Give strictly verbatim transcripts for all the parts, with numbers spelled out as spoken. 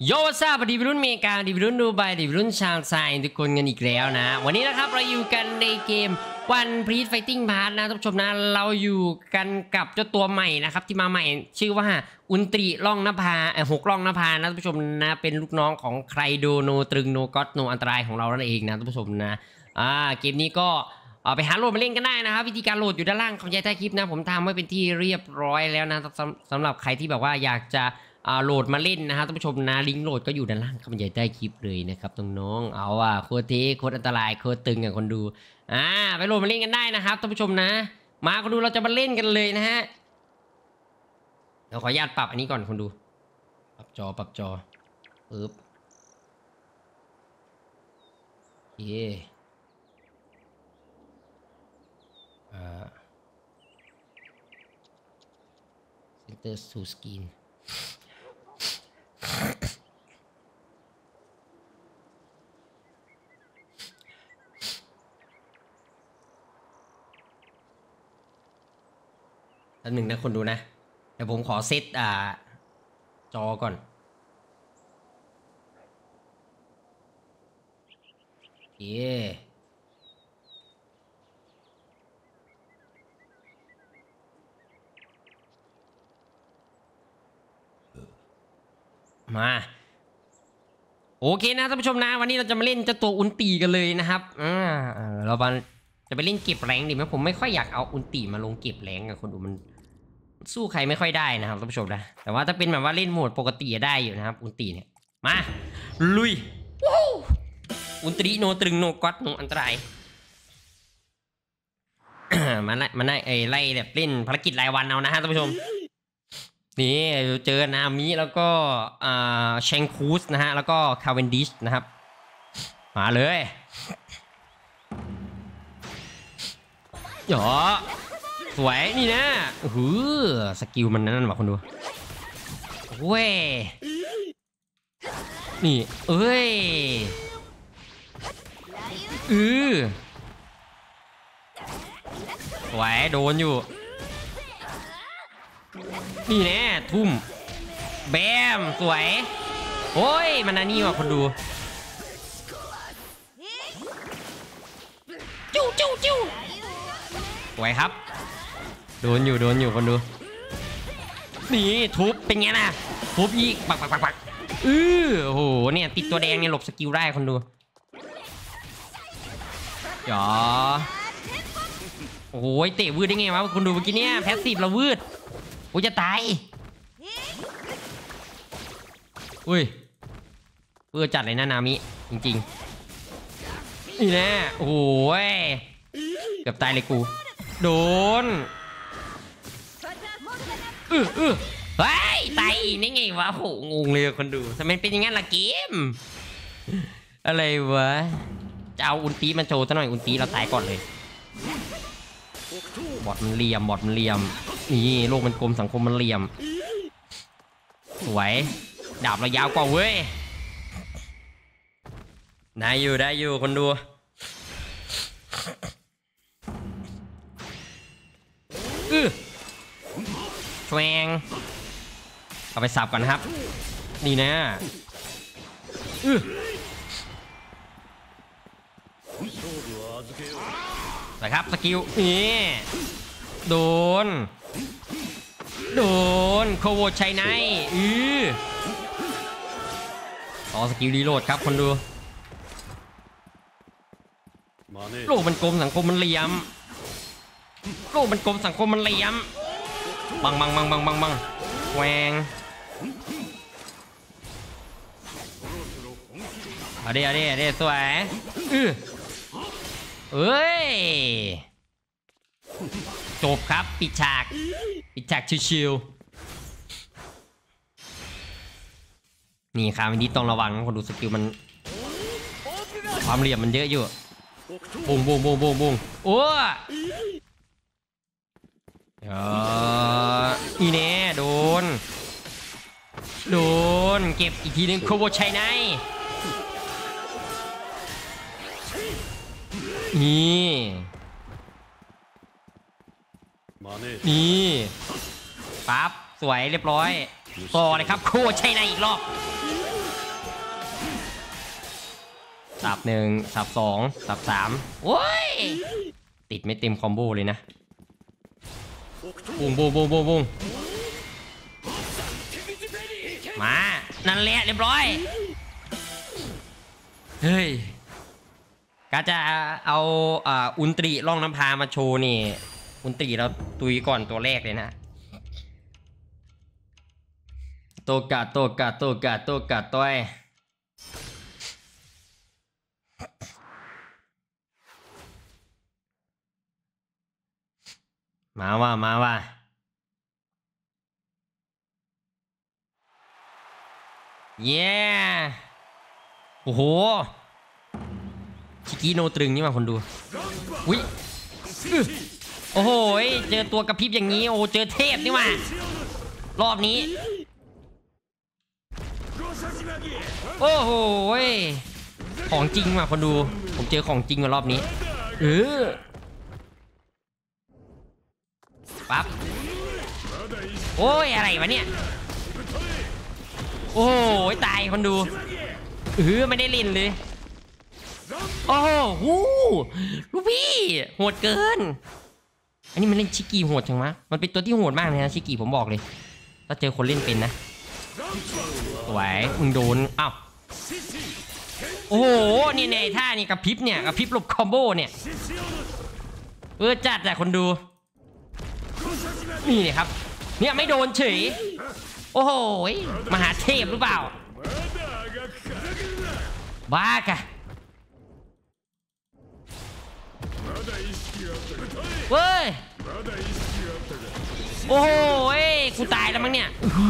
โยซาบดีวิรุ่นเมกาดีวิรุ่นดูไบดีวิรุ่นชางไซทุกคนกันอีกแล้วนะวันนี้นะครับเราอยู่กันในเกมวันพีซไฟติ้งพาร์ทนะท่านผู้ชมนะเราอยู่กันกับเจ้าตัวใหม่นะครับที่มาใหม่ชื่อว่าอุนตรีล่องนภาเออหกล่องนภานะท่านผู้ชมนะเป็นลูกน้องของใครโดโนตรึงโนก็อตโนอันตรายของเรานั่นเองนะท่านผู้ชมนะอ่าเกมนี้ก็เอาไปหาโหลดมาเล่นกันได้นะครับวิธีการโหลดอยู่ด้านล่างของใต้คลิปนะผมทำไว้เป็นที่เรียบร้อยแล้วนะสำสำหรับใครที่แบบว่าอยากจะโหลดมาเล่นนะครับท่านผู้ชมนะลิงก์โหลดก็อยู่ด้านล่างคำใหญ่ใต้คลิปเลยนะครับน้องๆเอาอ่ะโคตรเท่โคตรอันตรายโคตรตึงกับคนดูอ่าไปโหลดมาเล่นกันได้นะครับท่านผู้ชมนะมาคนดูเราจะมาเล่นกันเลยนะฮะเดี๋ยวขออนุญาตปรับอันนี้ก่อนคนดูปรับจอปรับจอปึ๊บโอเคอ่า Center to Screenอันหนึ่งนะคนดูนะเดี๋ยวผมขอเซตอ่าจอก่อนโอเคมาโอเคนะท่านผู้ชมนะวันนี้เราจะมาเล่นเจ้าตัวอุนตีกันเลยนะครับอ่าเราจะไปเล่นเก็บแรงดิไหมผมไม่ค่อยอยากเอาอุนตีมาลงเก็บแรงกับคนดูมันสู้ใครไม่ค่อยได้นะครับท่านผู้ชมนะแต่ว่าถ้าเป็นแบบว่าเล่นโหมดปกติได้อยู่นะครับอุนตีเนี่ยมาลุยอุนตรีโนตรึงโนก็อตโนอันตรายมันไล่มันไล่ไอ้ไล่แบบเล่นภารกิจรายวันเอานะฮะท่านผู้ชมนี่เจอนามิแล้วก็อ่าเชงคูสนะฮะแล้วก็คาเวนดิชนะครับมาเลยหยอสวยนี่นะโอ้โหสกิลมันนั่นว่ะคนดูเว้ยนี่เอ้ยอือสวยโดนอยู่นี่แน่ทุ่มแบมสวยโอ้ยมันอันนี้ว่ะคนดูจิ้วจิ้วจิ้วสวยครับโดนอยู่โดนอยู่คนดูนี่ทุบเป็นไงนะทุบอีกปักปักปักปักอือโอ้โหเนี่ยติดตัวแดงเนี่ยหลบสกิลได้คนดูจ๋อโอ้ยเตะวืดได้ไงวะคนดูเมื่อกี้เนี่ยแพสซีฟเราวืดโอ้ยจะตายอุ้ยเพื่อจัดเลยนะนามิจริงๆนี่แน่โอ้ยเกือบตายเลยกูโดนอืออือเฮ้ยตายนี่ไงวะโหงงเลยคนดูทำไมเป็นอย่างนั้นล่ะเกมอะไรวะจะเอาอุนตีมันโชว์ซะหน่อยอุนตีเราตายก่อนเลยบอดมันเหลี่ยมบอดมันเหลี่ยมนี่โลกมันกลมสังคมมันเหลี่ยมสวยดาบเรายาวกว่าเว้ยได้อยู่ได้อยู่คนดูอื้อแชวงเอาไปสับก่อนนะครับนี่นะอื้อไปครับสกิลนี่โดนโดนโคโวชัยไนอือต่อสกิลรีโหลดครับคนดูโลกมันกลมสังคมมันเหลี่ยมโลกมันกลมสังคมมันเหลี่ยมบังบังบังบังบังบังแหวงเอาดิเอาดิเอาดิสวยอือเอ้ยจบครับปิดฉากปิดฉากชิวๆนี่ครับวันนี้ต้องระวังคนดูสกิลมันความเหลี่ยมมันเยอะอยู่บุ้งบุ้งบุ้งบุ้งบุ้งโอ้ยอีเน่โดนโดนเก็บอีกทีนึงโคโวชัยไนนี่นี่ปั๊บสวยเรียบร้อยต่อเลยครับโคชัยไนอีกรอบสับหนึ่งสับสองสับสามโอ้ยติดไม่เต็มคอมโบเลยนะบุ้งบุ้งบุ้งบุ้งบุ้งมานั่นแหละเรียบร้อยเฮ้ยก็จะเอาอ่าอุนตรีล่องน้ำพามาโชว์นี่อุนตรีเราตุยก่อนตัวแรกเลยนะโตกะโตกะโตกะโตกะต้อยมาว่ามาว่าเย้โอ้โหชิกิโนตรึงนี่มาคนดูอุ้ยโอ้โหเจอตัวกระพริบอย่างนี้โอ้เจอเทพนี่มารอบนี้โอ้โหของจริงมาคนดูผมเจอของจริงมารอบนี้เออปั๊บโอ้ยอะไรวะเนี่ยโอ้โหตายคนดูเออไม่ได้เล่นเลยโอ้โหลูกพี่โหดเกินอันนี้มันเล่นชิกิโหดจังวะมันเป็นตัวที่โหดมากเลยนะชิกิผมบอกเลยถ้าเจอคนเล่นเป็นนะสวยมึงโดนอ้าวโอ้โหนี่ในท่านี่กระพริบเนี่ยกระพริบหลบคอมโบเนี่ยเออจัดแต่คนดูนี่เนี่ยครับเนี่ยไม่โดนเฉยโอ้โหมหาเทพหรือเปล่าบ้ากะเว้ยโอ้โหกูตายแล้วมั้งเนี่ย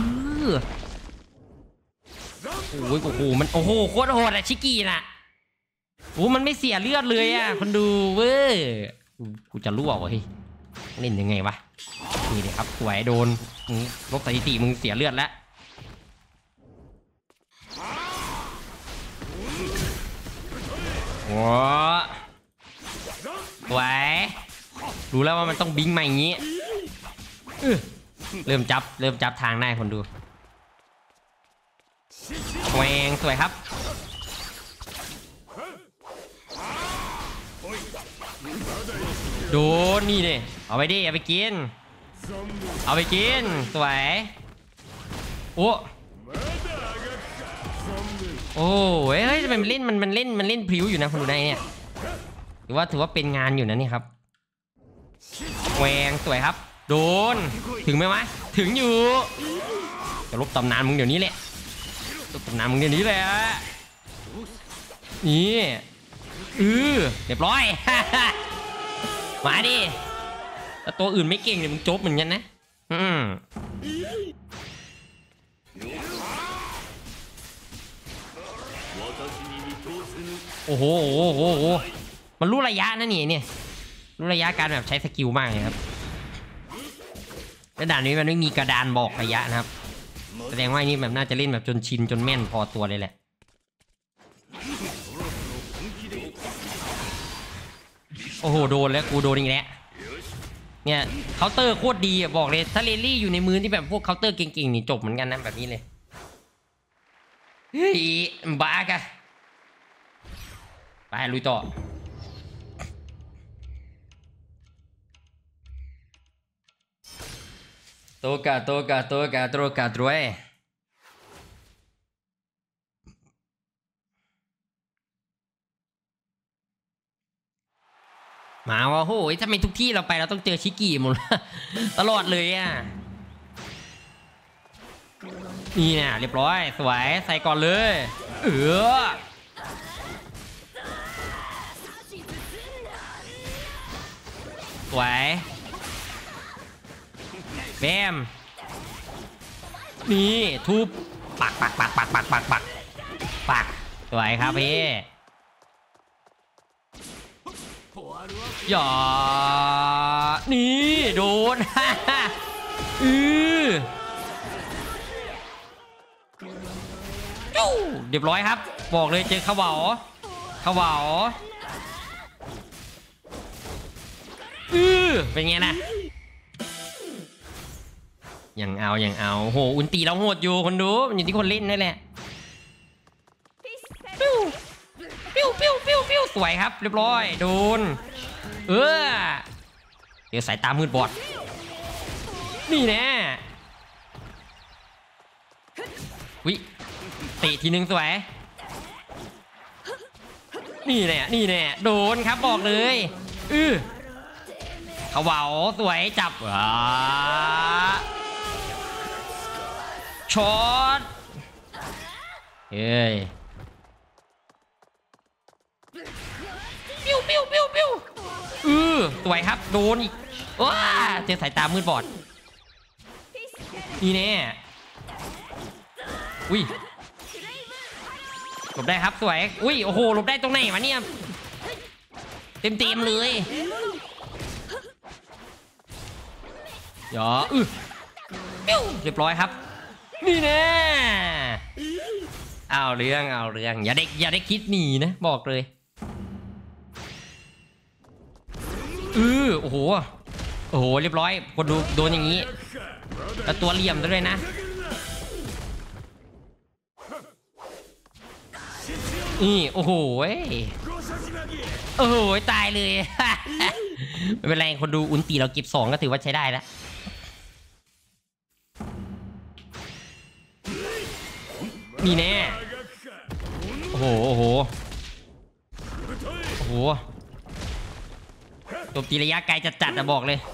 โอ้ยโอ้โหมันโอ้โหโคตรโหดอะชิกิน่ะโอ้มันไม่เสียเลือดเลยอะคนดูเว้ยกูจะรั่ววะเฮ้ยเล่นยังไงวะนี่เลยครับสวยโดนลบสถิติมึงเสียเลือดแล้วโอ้สวยรู้แล้วว่ามันต้องบิงมาอย่างนี้เริ่มจับเริ่มจับทางได้คนดูแหวงสวยครับโดนนี่เนี่ยเอาไปดิเอาไปกินเอาไปกินสวยโอ้โอ้เฮ้ยทำไมมันเล่นมันมันเล่นมันเล่นพริ้วอยู่นะคนดูได้เนี่ยหรือว่าถือว่าเป็นงานอยู่นะนี่ครับแหวงสวยครับโดนถึงไหมวะถึงอยู่จะลบตำนานมึงเดี๋ยวนี้แหละลบตำนานมึงเดี๋ยวนี้เลยนี่อือเรียบร้อยมาดิแต่ตัวอื่นไม่เก่งเลยมึงจบเหมือนกันนะอืมโอ้โหโอ้โหโอ้โหมันรู้ระยะนะนี่เนี่ยรู้ระยะการแบบใช้สกิลมากเลยครับและด่านนี้มันไม่มีกระดานบอกระยะนะครับแสดงว่านี่แบบน่าจะเล่นแบบจนชินจนแม่นพอตัวเลยแหละโอ้โหโดนแล้วกูโดนอีกแล้วเนี่ยเคาน์เตอร์โคตรดีอ่ะบอกเลยถ้าเรลลี่อยู่ในมือที่แบบพวกเคาน์เตอร์เก่งๆนี่จบเหมือนกันนะแบบนี้เลยเฮ้ยบ้ากะไปลุยต่อโตกะโตกะโตกะโตกะตรวยมาวะโหทำไมทุกที่เราไปเราต้องเจอชิกิหมดตลอดเลยอ่ะนี่เนี่ยเรียบร้อยสวยใส่ก่อนเลยเออสวยแบมนี่ทุบปักปักปักปักปักปักปักปักสวยครับพี่อย่านี่โดนอือจู้เรียบร้อยครับบอกเลยเจอขวาวขวาวอือเป็นไงนะยังเอายังเอาโหอุนตีเราโหดอยู่คนดูอยู่ที่คนเล่นนั่นแหละปิ้วปิ้ววปิ้วปิ้วปิ้วสวยครับเรียบร้อยโดนเออเดี๋ยวสายตามืดบอดนี่แน่วิเตะทีนึงสวยนี่แน่นี่แน่โดนครับบอกเลยอือเขาเบาสวยจับอ่าช็อตเฮ้ยปิ้วปิ้วปิ้วปิ้วอือสวยครับโดนอีกว้าเจอสายตามืดบอดนี่แน่อุ้ยหลบได้ครับสวยอุ้ยโอ้โหหลบได้ตรงไหนวะเนี่ยเต็มเต็มเลยอย่าอือปิ้วเรียบร้อยครับนี่แน่เอาเรื่องเอาเรื่องอย่าได้อย่าได้คิดหนีนะบอกเลยอือโอ้โหโอ้โหเรียบร้อยคนดูโดนอย่างนี้แล้วตัวเหลี่ยมด้วยนะนี่โอ้โหโอ้โหตายเลยไม่เป็นไรคนดูอุนตีเราเก็บสองก็ถือว่าใช้ได้แล้วนี่แน่โอ้โหโอ้โหโอ้โหโจมตีระยะไกลจัดๆนะบอกเลย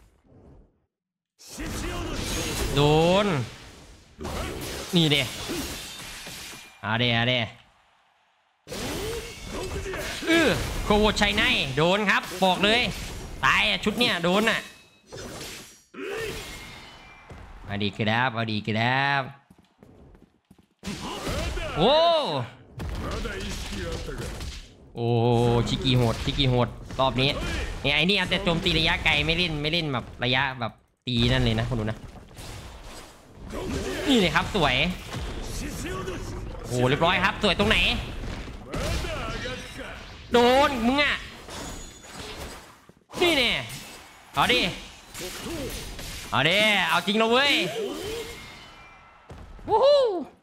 โดนนี่เด้อาเด้อาเด้อือโคโวชัยไนโดนครับบอกเลยตายอ่ะชุดเนี้ยโดนอ่ะมาดีครับมาดีครับโอ้โอ้ชิกิโหดชิกิโหดรอบนี้เนี่ยไอ้นี่อาจจะโจมตีระยะไกลไม่เล่นไม่เล่นแบบระยะแบบตีนั่นเลยนะคุณดูนะนี่เลยครับสวยโอ้เรียบร้อยครับสวยตรงไหนโดนมึงอ่ะนี่เนี่ยเอาดิเอาดิเอาจริงนะเว้ยวู้ฮู้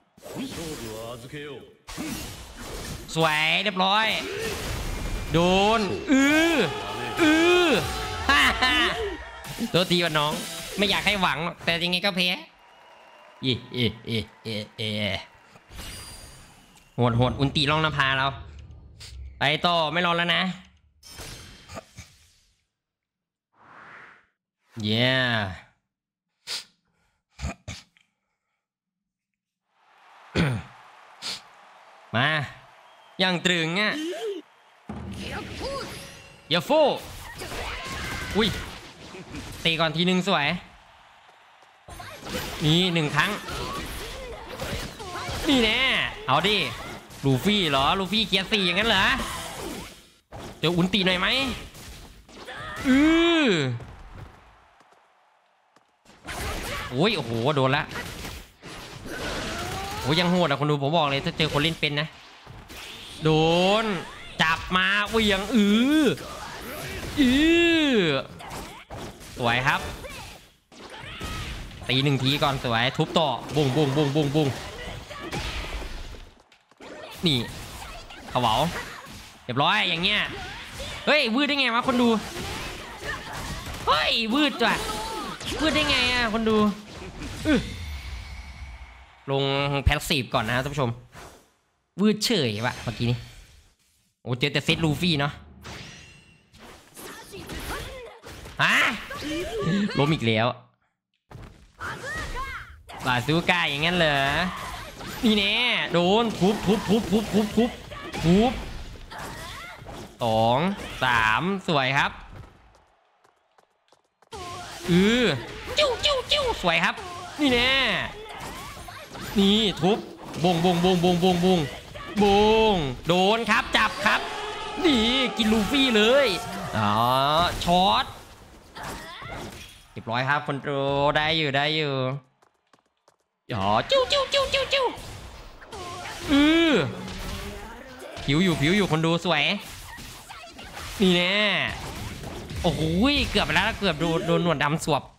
สวยเรียบร้อยโดนอืออือฮ่าฮ่าตัวตีวันน้องไม่อยากให้หวังแต่ยังไงก็แพ้เอ๊ะเอ๊ะเอ๊ะเอ๊ะเอ๊ะโหดโหดอุนตีล่องนภาเราไปต่อไม่รอแล้วนะเย้มาอย่างตรึงอ่ะอย่าฟูอุ้ยตีก่อนทีนึงสวยนี่หนึ่งครั้งนี่แน่เอาดิลูฟี่เหรอลูฟี่เกียร์สี่อย่างนั้นเหรอเดี๋ยวอุนตีหน่อยไหมอือโอ้ยโอ้โหโดนละโอ้ยยังโหดอ่ะคนดูผมบอกเลยถ้าเจอคนเล่นเป็นนะโดนจับมาเวียงอืออือสวยครับตีหนึ่งทีก่อนสวยทุบต่อบุ้งบุ้งบุ้งบุ้งบุ้งนี่เขาเหวาเรียบร้อยอย่างเงี้ยเฮ้ยวืดได้ไงวะคนดูเฮ้ยวืดจ้ะวืดได้ไงอ่ะคนดูลงแพสซีฟก่อนนะท่านผู้ชมวืดเฉยวะเมื่อกี้นี้โอ้เจอแต่เซตลูฟี่เนาะฮะล้มอีกแล้วบาซูก้าอย่างงั้นเหรอนี่แน่โดนทุบทุบทุบทุบทุบทุบทุบสองสามสวยครับอือจิ้วจิ้วจิ้วสวยครับนี่แน่นี่ทุบบงบงบงบงบงบงบงโดนครับจับครับนี่กินลูฟี่เลยอ๋อช็อตเรียบร้อยครับคนโตได้อยู่ได้อยู่อ๋อจิ้วจิ้วจิ้วจิ้วจิ้วอือผิวอยู่ผิวอยู่คนดูสวยนี่แน่โอ้โหเกือบไปแล้วเกือบโดนโดนหนวดดำสวบ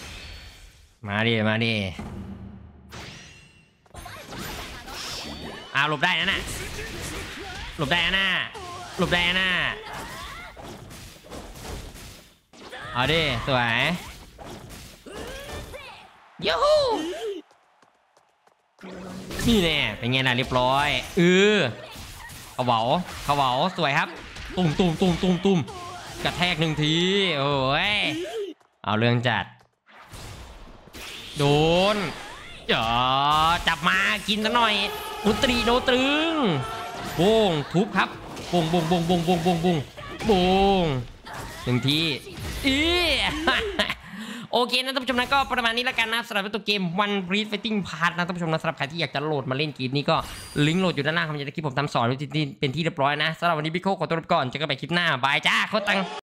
มาดิมาดิอ้าวหลบได้นะน่ะหลบได้นะน่ะหลบได้นะน่ะเอาดิสวยยูฮูนี่แน่เป็นไงล่ะเรียบร้อยเออเขาเบาเขาเบาสวยครับตุ่มตุ่มตุ่มตุ่มตุ่มกระแทกหนึ่งทีโอ้ยเอาเรื่องจัดโดนจ๋อจับมากินซะหน่อยอุตรีโนตรึงบงทุบครับบงบงบงบงบงบงบงบงหนึ่งทีอีโอเคนะท่านผู้ชมนะก็ประมาณนี้แล้วกันนะสำหรับตัวเกม One Piece Fighting Pass นะท่านผู้ชมนะสำหรับใครที่อยากจะโหลดมาเล่นเกมนี้ก็ลิงก์โหลดอยู่ด้านล่างคำยันตะคลิปผมทำสอนไว้เป็นที่เรียบร้อยนะสำหรับวันนี้พี่โคขอตัวลาไปก่อนเจอกันใหม่คลิปหน้าบายจ้าโคตัง